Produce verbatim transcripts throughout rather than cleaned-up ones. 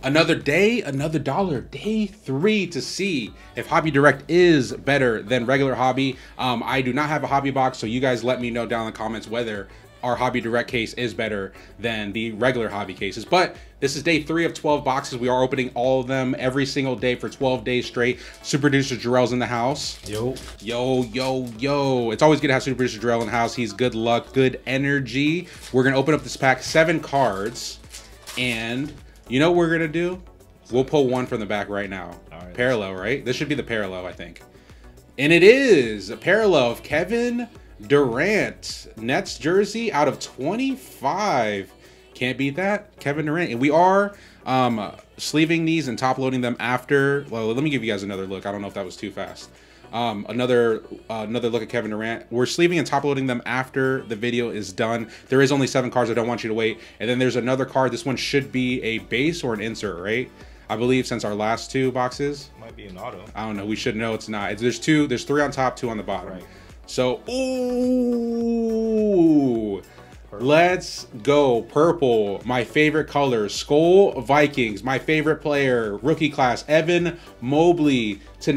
Another day, another dollar. Day three to see if Hobby Direct is better than regular Hobby. Um, I do not have a Hobby box, so you guys let me know down in the comments whether our Hobby Direct case is better than the regular Hobby cases. But this is day three of twelve boxes. We are opening all of them every single day for twelve days straight. Super Producer Jarrell's in the house. Yo. Yo, yo, yo. It's always good to have Super Producer Jarrell in the house. He's good luck, good energy. We're going to open up this pack, seven cards. And you know what we're going to do? We'll pull one from the back right now. All right. Parallel, right? This should be the parallel, I think. And it is a parallel of Kevin Durant, Nets jersey out of twenty-five. Can't beat that, Kevin Durant. And we are um, sleeving these and top loading them after. Well, let me give you guys another look. I don't know if that was too fast. Um, another uh, another look at Kevin Durant. We're sleeving and top loading them after the video is done. There is only seven cards. I don't want you to wait. And then there's another card. This one should be a base or an insert, right? I believe since our last two boxes. Might be an auto. I don't know. We should know it's not. It's, there's two. There's three on top, two on the bottom. Right. So, ooh, purple. Let's go. Purple, my favorite color. Skull Vikings, my favorite player. Rookie class, Evan Mobley to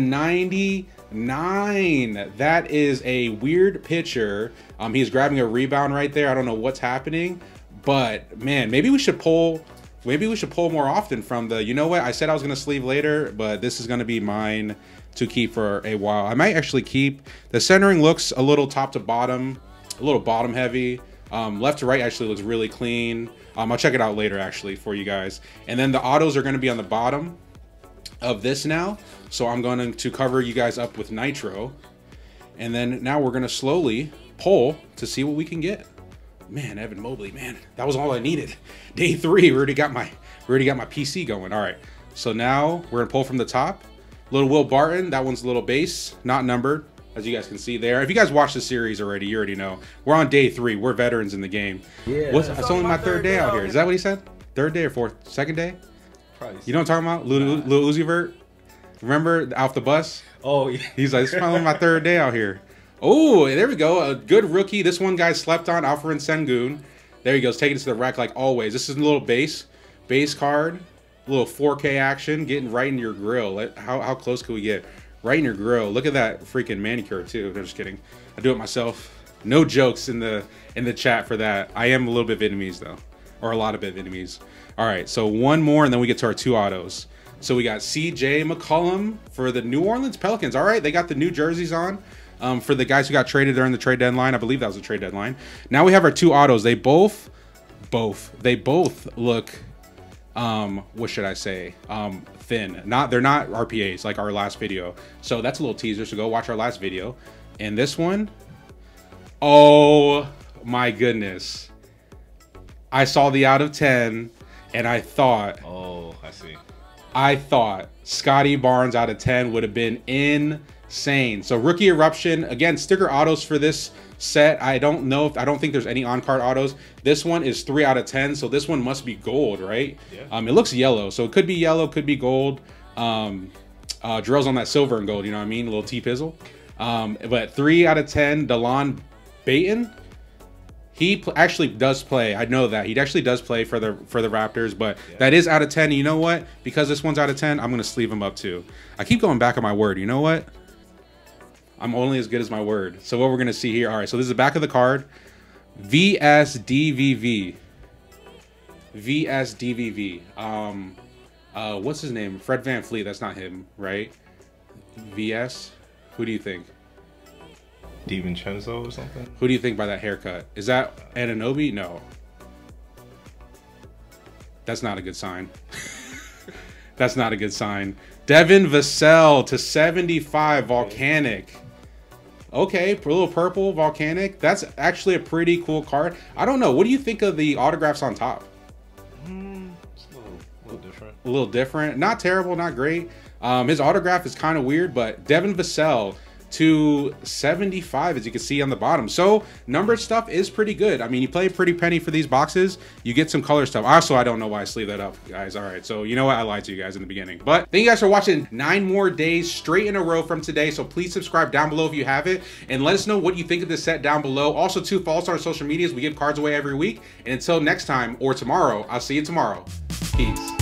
ninety-nine. That is a weird picture. Um, he's grabbing a rebound right there. I don't know what's happening, but man, maybe we should pull. Maybe we should pull more often from the, you know what? I said I was going to sleeve later, but this is going to be mine to keep for a while. I might actually keep, the centering looks a little top to bottom, a little bottom heavy. Um, left to right actually looks really clean. Um, I'll check it out later actually for you guys. And then the autos are going to be on the bottom of this now. So I'm going to cover you guys up with nitro. And then now we're going to slowly pull to see what we can get. Man, Evan Mobley, man, that was all I needed. Day three, we already got my, we already got my P C going. All right, so now we're gonna pull from the top. Little Will Barton, that one's a little base, not numbered, as you guys can see there. If you guys watched the series already, you already know. We're on day three. We're veterans in the game. Yeah, What's, it's only my third day out here. Is that what he said? Third day or fourth? Second day? Probably. You know what I'm talking about? Lil, Lil Uzi Vert. Remember off the bus? Oh yeah. He's like, it's probably my third day out here. Oh, there we go. A good rookie. This one guy slept on, Alperen Sengun. There he goes, taking it to the rack like always. This is a little base, base card, a little four K action, getting right in your grill. How, how close can we get? Right in your grill. Look at that freaking manicure too. I'm just kidding. I do it myself. No jokes in the in the chat for that. I am a little bit Vietnamese though, or a lot of bit Vietnamese. All right, so one more and then we get to our two autos. So we got C J McCollum for the New Orleans Pelicans. All right, they got the new jerseys on. Um, for the guys who got traded during the trade deadline. I believe that was a trade deadline. Now we have our two autos. They both, both, they both look, um, what should I say? Um, thin. Not, they're not R P As like our last video. So that's a little teaser. So go watch our last video. And this one, oh my goodness. I saw the out of ten and I thought, oh, I see. I thought Scotty Barnes out of ten would have been in insane. So rookie eruption again, sticker autos for this set. I don't know if I don't think there's any on-card autos. This one is three out of ten, so this one must be gold, right? Yeah. Um, it looks yellow, so it could be yellow, could be gold. Um, uh, Jarrell's on that silver and gold, you know what I mean? A little T-Pizzle. Um, but three out of ten, Delon Bayton. He actually does play. I know that he actually does play for the for the Raptors, but yeah. That is out of ten. You know what? Because this one's out of ten, I'm gonna sleeve him up too. I keep going back on my word. You know what? I'm only as good as my word. So what we're gonna see here. All right. So this is the back of the card. V S D V V. V S D V V. Um, uh, what's his name? Fred VanVleet. That's not him, right? V S. Who do you think? DiVincenzo or something? Who do you think by that haircut? Is that Anunoby? No. That's not a good sign. That's not a good sign. Devin Vassell to seventy-five, Volcanic. Okay, a little purple, Volcanic. That's actually a pretty cool card. I don't know. What do you think of the autographs on top? Mm, it's a little, a little different. A little different. Not terrible, not great. Um, his autograph is kind of weird, but Devin Vassell to seventy-five, as you can see on the bottom. So numbered stuff is pretty good. I mean, you play a pretty penny for these boxes, you get some color stuff. Also, I don't know why I sleeve that up, guys. All right, so you know what? I lied to you guys in the beginning. But thank you guys for watching nine more days straight in a row from today. So please subscribe down below if you have it, and let us know what you think of this set down below. Also, too, follow us on our social medias. We give cards away every week. And until next time, or tomorrow, I'll see you tomorrow. Peace.